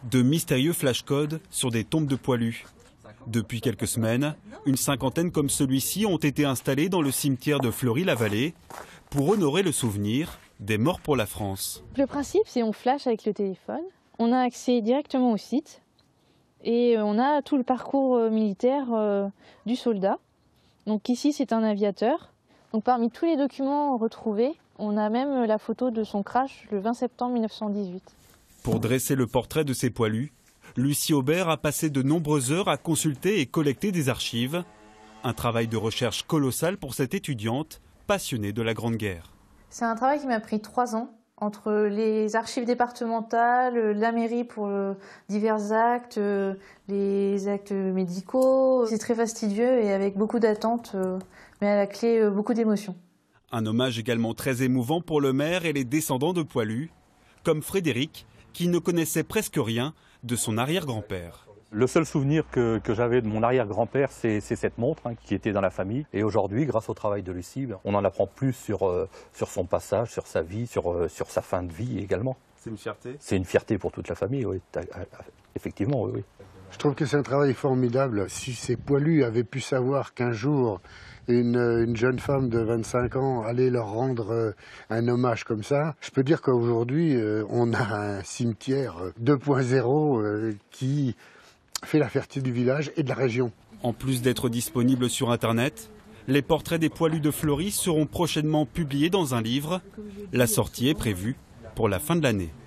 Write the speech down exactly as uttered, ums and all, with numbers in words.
De mystérieux flashcodes sur des tombes de poilus. Depuis quelques semaines, une cinquantaine comme celui-ci ont été installés dans le cimetière de Fleury-la-Vallée pour honorer le souvenir des morts pour la France. Le principe, c'est on flash avec le téléphone, on a accès directement au site et on a tout le parcours militaire euh, du soldat. Donc ici, c'est un aviateur. Donc parmi tous les documents retrouvés, on a même la photo de son crash le vingt septembre mille neuf cent dix-huit. Pour dresser le portrait de ces poilus, Lucie Aubert a passé de nombreuses heures à consulter et collecter des archives. Un travail de recherche colossal pour cette étudiante passionnée de la Grande Guerre. C'est un travail qui m'a pris trois ans, entre les archives départementales, la mairie pour divers actes, les actes médicaux. C'est très fastidieux et avec beaucoup d'attentes, mais à la clé beaucoup d'émotions. Un hommage également très émouvant pour le maire et les descendants de poilus, comme Frédéric, qui ne connaissait presque rien de son arrière-grand-père. Le seul souvenir que, que j'avais de mon arrière-grand-père, c'est cette montre hein, qui était dans la famille. Et aujourd'hui, grâce au travail de Lucie, on en apprend plus sur, euh, sur son passage, sur sa vie, sur, euh, sur sa fin de vie également. C'est une fierté? C'est une fierté pour toute la famille, oui. Effectivement, oui. oui. Je trouve que c'est un travail formidable. Si ces poilus avaient pu savoir qu'un jour, une, une jeune femme de vingt-cinq ans allait leur rendre un hommage comme ça, je peux dire qu'aujourd'hui, on a un cimetière deux point zéro qui fait la fierté du village et de la région. En plus d'être disponible sur Internet, les portraits des poilus de Fleury seront prochainement publiés dans un livre. La sortie est prévue pour la fin de l'année.